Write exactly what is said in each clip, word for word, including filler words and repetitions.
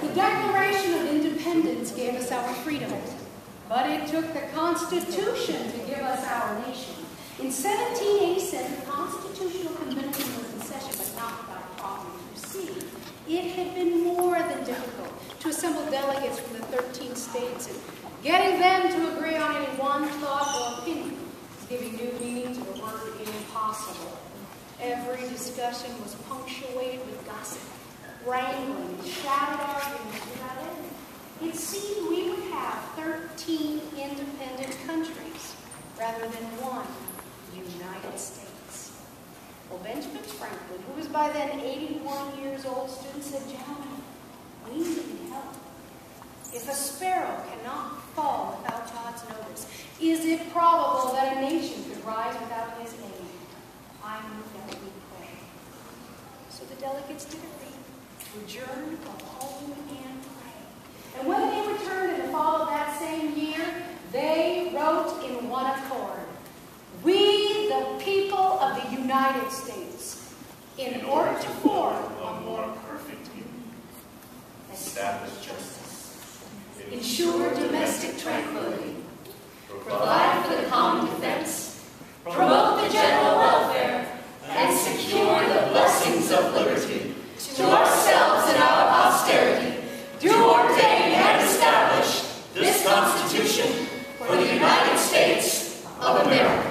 The Declaration of Independence gave us our freedom, but it took the Constitution to give us our nation. In seventeen eighty-seven, the Constitutional Convention was in session, but not without problems. You see, it had been more than difficult to assemble delegates from the thirteen states, and getting them to agree on any one thought or opinion is giving new meaning to the word impossible. Every discussion was punctuated with gossip, wrangling, and shouted arguments without end. It seemed we would have thirteen independent countries rather than one United States. Well, Benjamin Franklin, who was by then eighty-one years old, stood and said, "Gentlemen, we need help. If a sparrow cannot fall without God's notice, is it probable that a nation could rise without his aid? I move that we pray." So the delegates did agree to adjourn, go home, and pray. And when they returned in the fall of that same year, they wrote in one accord, "We, the people of the United States, in order to form a more perfect union, establish justice, ensure domestic tranquility, provide for the common defense, promote the general welfare, and secure the blessings of liberty to ourselves and our posterity, do ordain and establish this Constitution for the United States of America."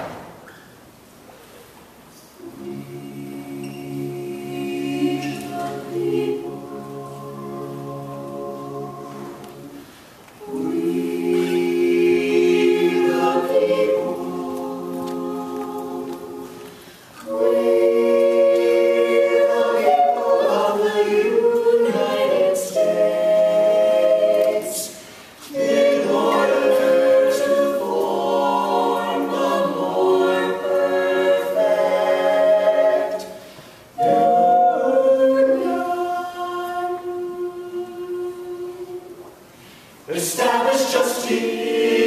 Establish justice.